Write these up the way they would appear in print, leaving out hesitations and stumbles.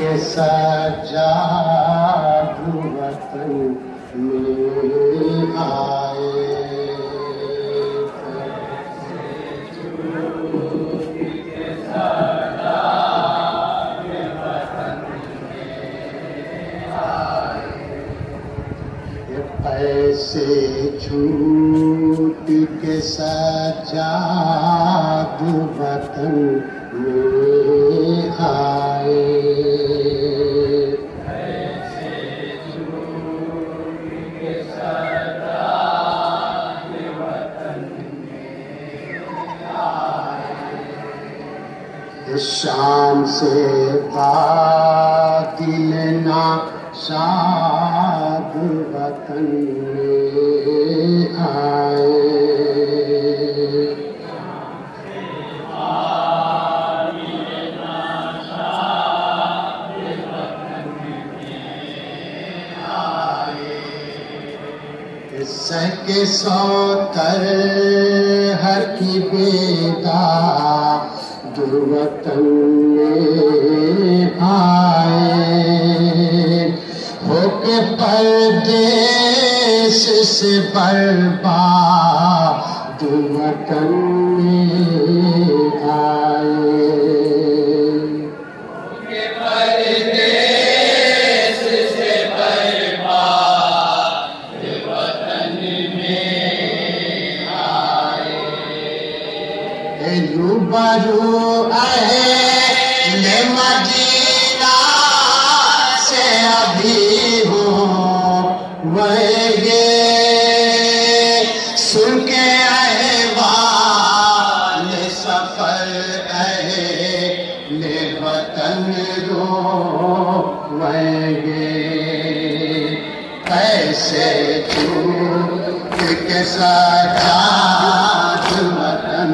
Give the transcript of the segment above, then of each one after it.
सजाद वतन में आए पैसे छूट के सजाद वतन में आए पैसे छूट के सजाद वतन में आए शाम से बातिल ना शाद वतन में आए सके सौतर हर की बेदा दुर्वतन में आए होके परदेश से बर्बाद वतन में आए होके परदेश से बर्बाद वतन में आए रूबरू अहले मदीना से अभी हो वहे सुन के अहवाल सफर अहले वतन रो वहे कैसे छूट के सजाद वतन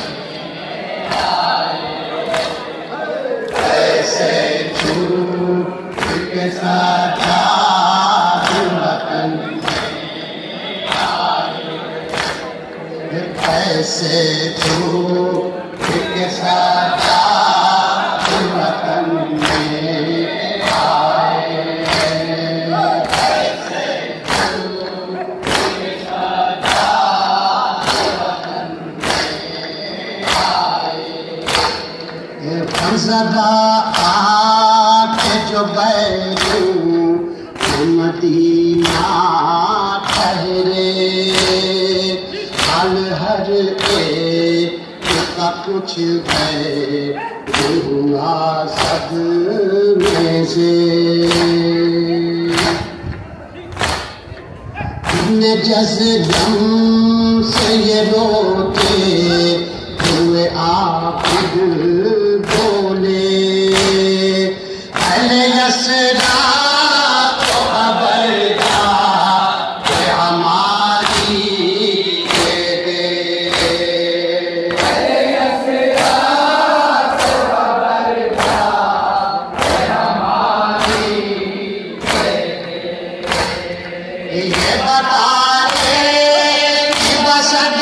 कैसे छूट के सजाद वतन कैसे छूट के सजाद वतन में आए कैसे छूट के सजाद वतन में आए फंसदा आके जो बैठू मदीना ठहरे हाल हर एक का कुछ गए दूंगा सब में से जज़्बम से ये रोते हुए आप बोले अहले यसरा तो खबरदार कि हमारी दे दे अहले यसरा तो खबरदार कि हमारी दे दे ये बता दे कि बसद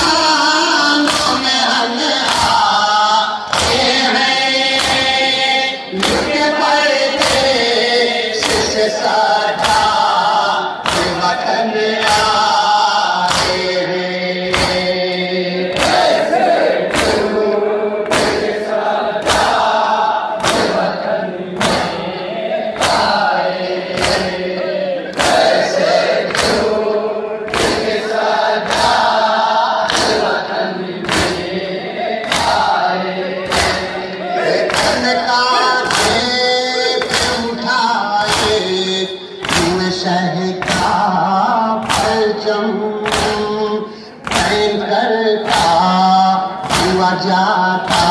जाता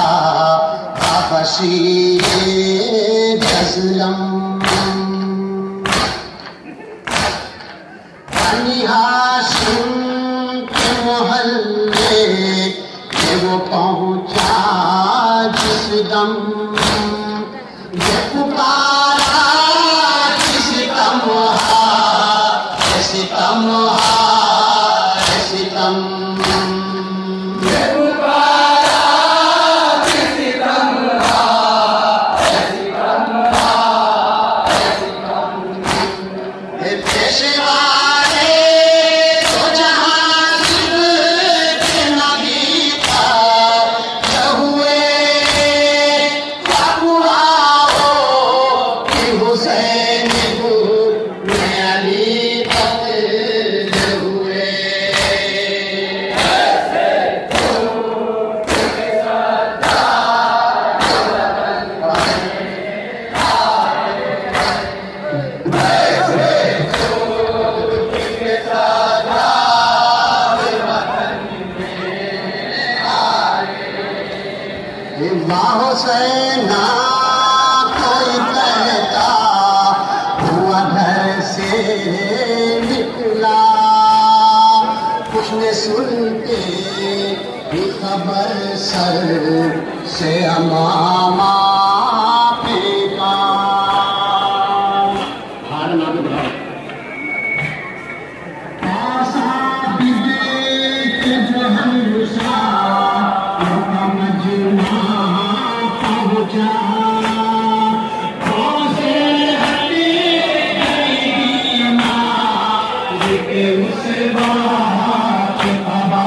जज़लम बनी हाशिम के मोहल्ले में वो पहुंचा जिस दम ये पुकारा सितम सितम सितम वाह हुसैना कोई कहता हुआ घर से निकला, उसने सुनते ही खबर सर से अमामा फेंका। हार ना दो ऐसा भी देख जो हमेशा मजमा पहुंचा, उस बात अबा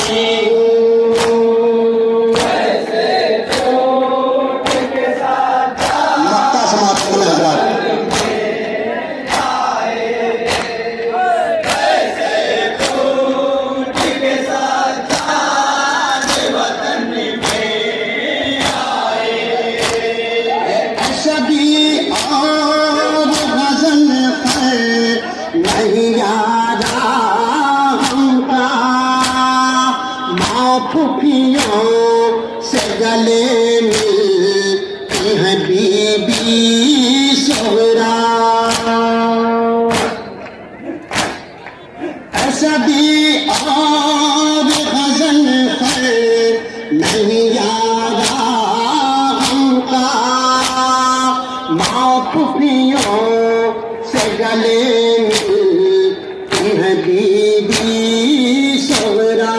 फुफियों से गले मिलती है बीबी सोहरा। ऐसा भी और गजल है नहीं यारा हमका, माँ फुफियों से गले मिलती है बीबी सोहरा।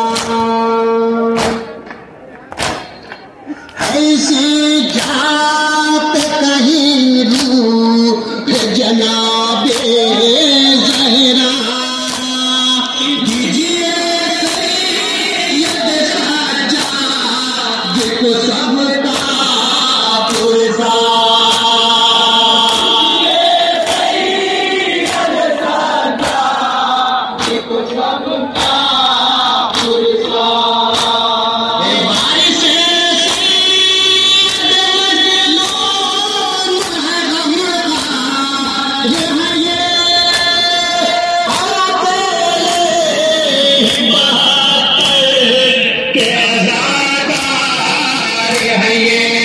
ऐसी जात कहीं रूह जनाबे ज़हरा, दीजिए सैयद सज्जाद को सबका पुरसा। दीजिए सैयद सज्जाद को सबका पुरसा। के आज़ादार है ये।